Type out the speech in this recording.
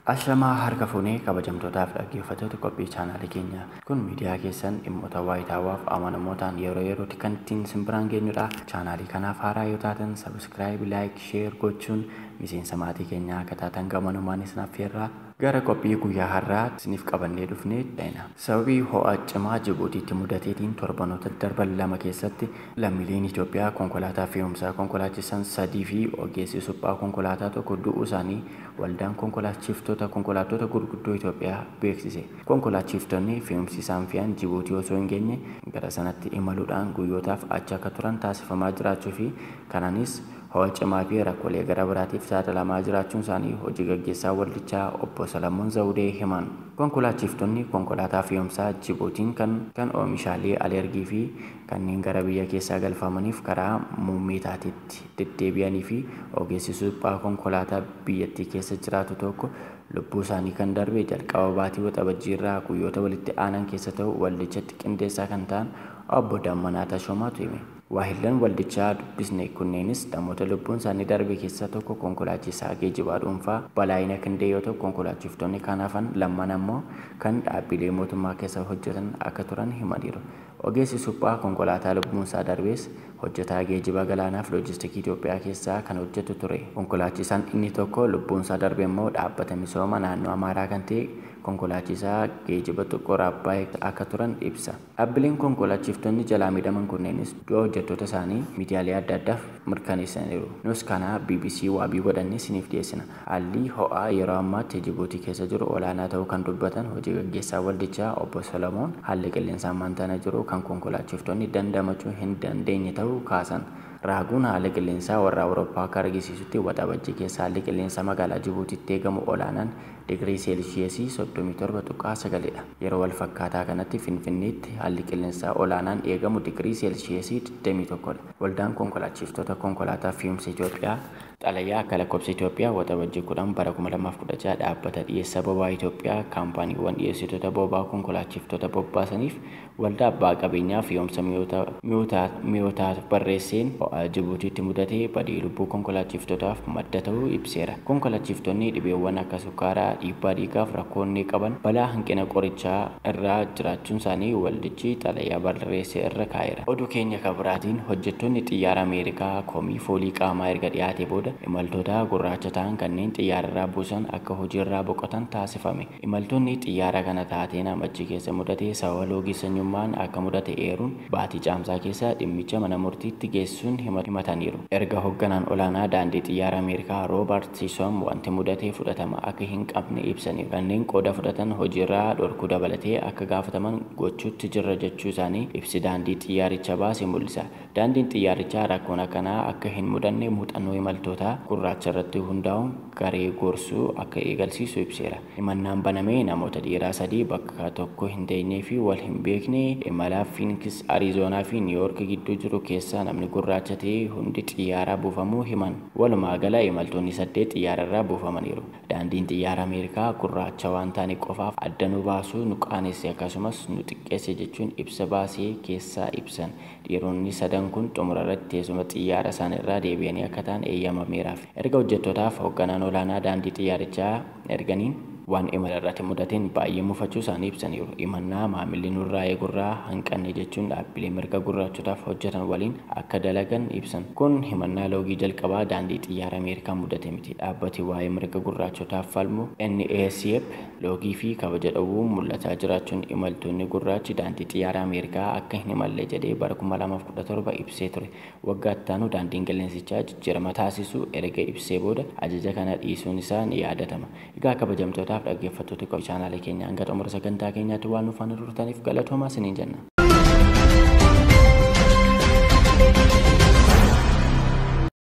Ashamaa harka fuunee kabajamtootaaf dhaggeeffattoota qophii chaanaalii keenyaa. Kun miidiyaa keessan dhimmoota waayitaawaaf amanamootaan yeroo yerootti kan ittiin simbiraan geenyudha. Chaanaalii kanaaf haaraa yoo taatan sabiskiraayib, laayik, sheer gochuun miseensa maatii keenyaa akka taatan gamanummaan isin affeerraa. Gara qophii guyyaa har'aa isiniif qabannee dhufnee dheena. Sababii ho'a cimaa Jibuutiitti mudateetiin torbanoota darban lama keessatti lammiileen Itoophiyaa konkolaataa fe'umsaa konkolaachisan 3 fi ogeessi suphaa konkolaataa tokko du'uu isaanii waldaan konkolaachiftota konkolaattota gurguddoo Itoophiyaa beeksise. Konkolaachiftonni fe'umsi isaan fe'an Jibuutii osoo hin geenye gara sanatti imaluudhaan guyyootaaf achi akka turan taasifamaa jiraachuu fi kanaanis ho'a cimaa fi rakkoolee gara biraatiif saaxilamaa jiraachuun isaanii hojii gaggeessaa waldichaa obbo Salamoon Zawudee himan. Konkolaachiftonni konkolaataa fe'umsaa Jibuutiin kan oomishaalee alergii fi kanneen gara biyya keessaa galfamaniif karaa muummeetaatiitti deddeebi'anii fi ogeessi suphaa konkolaataa biyyattii keessa jiraatu tokko lubbuu isaanii kan darbe jalqaba baatii waxabajjii irraa guyyoota walitti aanan keessa ta'u waldichatti qindeessaa kan ta'an obbo Dammanaa Tashoomaatu hime. Waahillan waldichaa dubbisne kunneenis namoota lubbuun isaanii darbe keessaa tokko konkolaachisaa geejjibaa dhuunfaa Balaayina Kindee yoo ta'u konkolaachiftonni kan hafan lamman ammoo kan dhaabbilee mootummaa keessa hojjetan akka turan himaniiru. Ogeessi suphaa konkolaataa lubbuun isaa darbees hojjetaa geejjiba galaanaaf loojistikii Itoophiyaa keessaa kan hojjetu ture. Konkolaachisaan inni tokko lubbuun isaa darbe immoo dhaabbata misooma naannoo Amaaraa kan ta'e konkolaachisaa geejjiba xiqqoo Abbaay akka turan ibsa. Dhaabbileen konkolaachiftonni jalaa miidhaman kunneenis du'a hojjettoota isaanii miidiyaalee adda addaaf mirkaneessaniiru. Nus kana BBC waabii godhannee isiniif dhiyeessina. Haalli ho'aa yeroo ammaatti Jibuutii keessa jiru olaanaa ta'uu kan dubbatan hojii gaggeessaa waldichaa obbo Solomoon haalli qilleensaa ammaan jiru kan konkolaachiftonni dandamachuu hin dandeenye ta'uu kaasan. Raaguun haala qilleensaa warra Awurooppaa akka argisiisutti waxabajjii keessa haalli qilleensaa magaalaa Jibuutiitti eegamu olaanaan digirii seelshiyeesii 37.9dha. Yeroo wal fakkaataa kanatti Finfinneetti haalli qilleensaa olaanaan eegamu digirii seelshiyeesii 21dha. Waldaan konkolaachiftota konkolaataa fe'umsa Itoophiyaa xalayaa akka lakkoofsa Itoophiyaa waxabajjii 10 bara 2016 dhaabbata dhiyeessa boba'aa Itoophiyaa kaampaaniiwwan dhiyeessitoota boba'aa konkolaachiftota bobbaasaniif waldaa abbaa qabeenyaa fe'umsa mi'ootaa barreesseen ho'a Jibuutiitti mudatee badii lubbuu konkolaachiftootaaf madda ta'uu ibseera. Konkolaachiftonni dhibeewwan akka sukkaaraa, dhiibbaa dhiigaaf rakkoonni qaban balaa hanqina qorichaa irraa jiraachuun isaanii waldichi xalayaa barreesse irra kaa'eera. Oduu keenya kabiraatiin hojjettoonni xiyyaara Ameerikaa komii foolii qaamaa erga dhiyaatee booda imaltoota gurraacha ta'an kanneen xiyyaararraa buusan akka hojiirraa boqotan taasifame. Imaltoonni xiyyaara kana taateen amajjii keessa mudate sababa loogii sanyummaan akka mudate eeruun baatii caamsaa keessa dhimmicha mana murtiitti geessuun himataniiru. Erga hoogganaan olaanaa daandii xiyyaara Ameerikaa Roobert Sisom wanti mudate fudhatama akka hin qabne ibsaniiru. Kanneen qooda fudhatan hojiirraa dhorkuu dabalatee akka gaafataman gochuutti jirra jechuu isaanii ibsi daandii xiyyaaricha baase mul'isa. Daandiin xiyyaarichaa rakkoon akkanaa akka hin mudanne muuxannoo imaltoota gurraacha irratti hundaa'uun garee gorsuu akka eegalsiisu ibseera. Himannaan banamee namoota dhiiraa 3 bakka tokko hin teenyee fi wal hin beekne imala Phoenix, Arizoonaa fi New York gidduu jiru keessaa namni gurraacha ta'e hundi xiyyaara buufamuu himan. Walumaa gala imaltoonni 8 xiyyaararraa buufamaniiru. Daandiin xiyyaara Ameerikaa gurraacha waan ta'aniif qofaaf adda nu baasuu nu qaanesse akkasumas nu xiqqeesse jechuun ibsa baasee keessaa ibsan. Dhiironni 3 kun xumura irratti teessuma xiyyaara isaaniirraa deebi'anii akka ta'an eeyyamameeraaf. Erga hojjettootaaf hoogganaan olaanaa daandii xiyyaarichaa erganiin waan imala irratti mudateen baay'ee mufachuu isaanii ibsaniiru. Imannaa maamilli nurraa eegurraa hanqanne jechuun dhaabbilee mirga gurraachotaaf hojjetan waliin akka dalagan ibsan. Kun himannaa loogii jalqabaa daandii xiyyaara Ameerikaa mudate miti. Dhaabbati waa'ee mirga gurraachotaaf falmu NAACP loogii fi kabaja dhowwuun mul'ataa jiraachuun imaltoonni gurraachi daandii xiyyaara Ameerikaa akka hin imalle jedhee bara 2017 ibsee ture. Waggaa itti aanu daandiin qilleensichaa jijjiirama taasisu erga ibsee booda ajaja kana dhiisuun isaa ni yaadatama. Egaa kabajamtootaaf dhaggeeffattoota qophii chaanaalii keenyaa hanga xumura sagantaa keenyaatti waan nu faana turtaniif galatoomaa isiniin jenna.